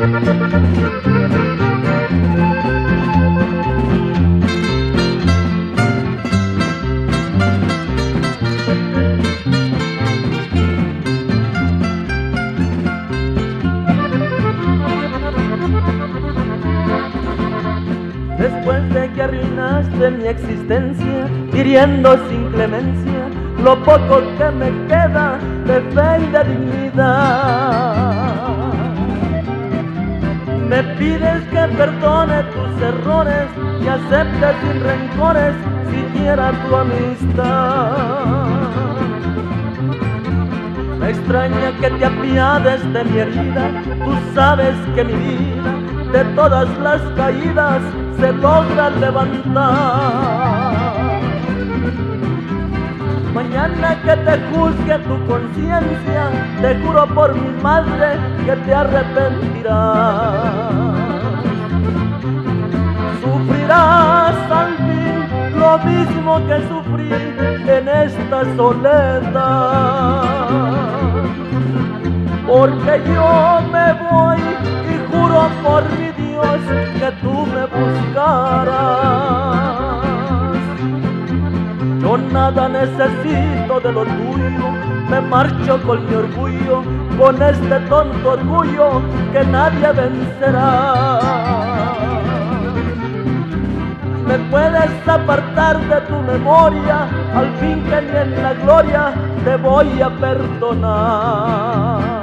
Después de que arruinaste mi existencia, hiriendo sin clemencia lo poco que me queda de fe y de dignidad. Me pides que perdone tus errores y acepte sin rencores siquiera tu amistad. Me extraña que te apiades de mi herida, tú sabes que mi vida de todas las caídas se logra levantar. Mañana que te juzgue tu conciencia, te juro por mi madre que te arrepentirás. Sufrirás al fin lo mismo que sufrí en esta soledad, porque yo me voy y juro por mi Dios que tú me buscarás. Yo nada necesito de lo tuyo, me marcho con mi orgullo, con este tonto orgullo que nadie vencerá. Me puedes apartar de tu memoria, al fin que ni en la gloria te voy a perdonar.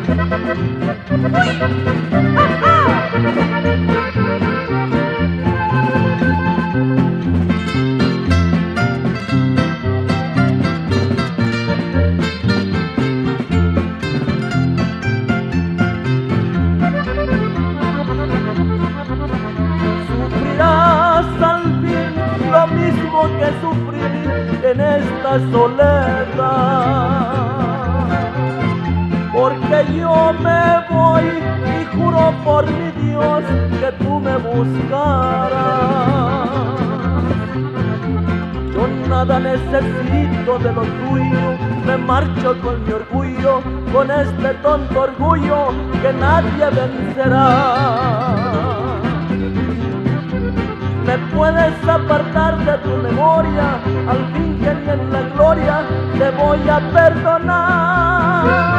Que sufrí en esta soledad, porque yo me voy y juro por mi Dios que tú me buscarás. Yo nada necesito de lo tuyo, me marcho con mi orgullo, con este tonto orgullo que nadie vencerá. Me puedes apartar de tu memoria, al fin que ni en la gloria te voy a perdonar.